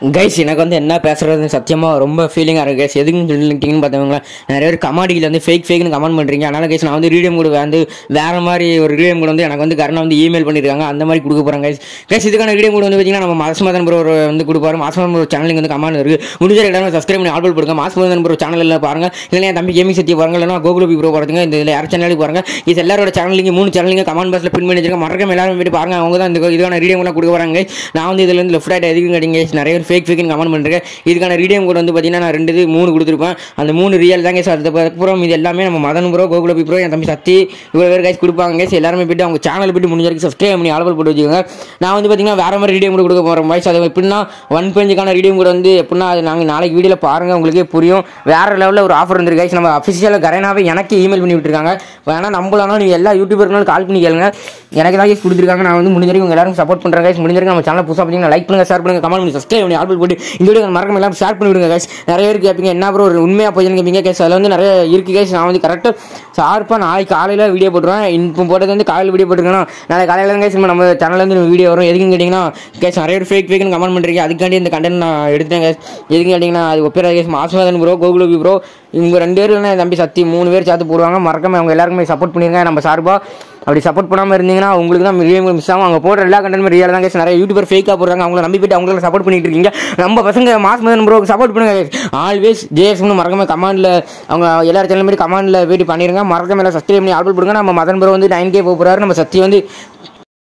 Guys எனக்கு வந்து என்ன பேசுறது சத்தியமாக ரொம்ப ஃபீலிங்காக இருக்குது கைஸ். எதுக்குன்னு சொல்லிட்டீங்கன்னு பார்த்தவங்களா நிறைய பேர் கமாடியில் வந்து ஃபேக்னு கமெண்ட் பண்ணுறீங்க. அதனால் கைஸ் நான் வந்து ரீடியம் கூட வந்து வேறு மாதிரி ஒரு ரீடியம் கூட வந்து எனக்கு வந்து கரெக்டாக வந்து இமெயில் பண்ணியிருக்காங்க. அந்த மாதிரி கொடுக்க போகிறாங்க கைஸ். இதுக்கான ரீடியம் கூட வந்து பார்த்தீங்கன்னா நம்ம மாசமதன் ப்ரோ வந்து கொடுப்பாரு. மாசமதன் ப்ரோ சேனலுக்கு வந்து கமெண்ட் இருக்குது. முடிஞ்ச எல்லாரும் சப்ஸ்கிரைப் பண்ணி ஆல்பல் போடுங்க. மாசமதன் ப்ரோ சேனலில் பாருங்கள். இல்லைனா என் தம்பி கேமிங் சத்தி பாருங்கள். இல்லைனா கோகுலபி ப்ரோ பாருங்க. இந்த இதில் யார் சேனலுக்கு பாருங்கள். இது எல்லாரோட சேனலிங்க 3 சேனலிங்க கமெண்ட் பாக்ஸில் பின் பண்ணி வச்சிருக்கேன். மறக்காம எல்லாரும் போய்ட்டு பாருங்க. அவங்க தான் இந்த இதுக்கான ரீடியம் கூட கொடுக்க வராங்க. நான் வந்து இதில் வந்து லெஃப்ட் ரைட் எதுக்கும் கிடைங்க நிறைய பேர் ஃபேக்னு கமெண்ட் பண்ணுறேன். இதுக்கான ரீடியம் கோட் வந்து பார்த்தீங்கன்னா நான் 2 3 கொடுத்துருப்பேன். அந்த 3 ரியல் தாங்க சார். அதுக்கப்புறம் இது எல்லாமே நம்ம மதன் ப்ரோ, கோகுலபி ப்ரோ, என் தம்பி சத்தி இவ்வளோ பேர் கைஸ் கொடுப்பாங்க கைஸ். எல்லாருமே போய்ட்டு அவங்க சேனல் போய்ட்டு முடிஞ்ச வரைக்கும் சப்ஸ்கிரைப் பண்ணி ஆல்பல் போட்டு வச்சுக்கோங்க. நான் வந்து பார்த்தீங்கன்னா வேறு மாதிரி ரீடியம் கூட கொடுக்க போகிறேன் பாய்ஸ். அது எப்படின்னா 1 பேஜுக்கான ரீடியம் கூட வந்து எப்படின்னா அது நாங்கள் நாளைக்கு வீடியோவில் பாருங்கள், உங்களுக்கே புரியும். வேறு லெவலில் ஒரு ஆஃபர் வந்துருக்கு கைஸ். நம்ம அஃபிஷியலாக கரைனாவே எனக்கு இமெயில் பண்ணி விட்டுருக்காங்க. வேணால் நம்பலாம்னா நீங்கள் எல்லா யூடியூபர்னாலும் கால் பண்ணி கேளுங்க. எனக்கு தான் கைஸ் கொடுத்துருக்காங்க. நான் வந்து முடிஞ்ச வரைக்கும் உங்கள் எல்லாரும் சப்போர்ட் பண்ணுறேன் கைஸ். முடிஞ்ச வரைக்கும் நம்ம சேனல் புதுசாக பார்த்தீங்கன்னா லைக் பண்ணுங்கள், ஷேர் பண்ணுங்கள், கமெண்ட் பண்ணி சப்ஸ்கிரைப் பண்ணி ஆல்பல் போட்டு இந்த வீடியோ மறக்காம எல்லாம் ஷேர் பண்ணி விடுங்க கைஸ். நிறைய பேர் கேட்பீங்க என்ன ப்ரோ ஒரு உண்மையாக போய் கேட்பீங்க கைஸ். அதில் வந்து நிறைய இருக்குது கைஸ். நான் வந்து கரெக்டாக ஷார்ப்பாக நாளைக்கு காலையில் வீடியோ போட்டுருவேன். இப்போ போட்டது வந்து காலையில் வீடியோ போட்டுருக்கேன்னா நாளைக்கு காலையில் தான் கைஸ் நம்ம சேனலில் வந்து வீடியோ வரும். எதுக்குன்னு கேட்டிங்கன்னா கைஸ் நிறைய பேர் ஃபேக்னு கமெண்ட் பண்ணுறீங்க. அதுக்காண்டி இந்த கண்டென்ட் நான் எடுத்தேன் கைஸ். எதுக்குன்னு கேட்டிங்கன்னா அது ஒப்பேரா கைஸ். மாசமதன் ப்ரோ, கோகுலபி ப்ரோ இவங்க 2 பேர் இல்லைனா தம்பி சத்தி 3 பேர் சேர்த்து போடுவாங்க. மறக்காம அவங்க எல்லாருக்குமே சப்போர்ட் பண்ணிருங்க நம்ம சார்பாக. அப்படி சப்போர்ட் பண்ணாமல் இருந்தீங்கன்னா உங்களுக்கு தான் ரீடியம் மிஸ் ஆகும். அவங்க போடுற எல்லா கண்டென்ட் ரியல் தான் கைஸ். நிறைய யூடியூபர் ஃபேக்காக போடுறாங்க. அவங்கள நம்பி போய்ட்டு அவங்களுக்கு சப்போர்ட் பண்ணிட்டு இருக்கீங்க. நம்ம பசங்க மாசமதன் ப்ரோக்கு சப்போர்ட் பண்ணுங்க கைஸ். ஆல்வேஸ் ஜேஎஸ்னு மறக்காம கமெண்ட்ல அவங்க எல்லாரும் சேனல் மாதிரி கமெண்ட்ல போய்ட்டு பண்ணிருங்க. மறக்காம எல்லாம் சப்ஸ்கிரைப் பண்ணி ஆல்பல் போடுங்க. நம்ம மதன் ப்ரோ வந்து 9K போகிறாரு. நம்ம சத்தி வந்து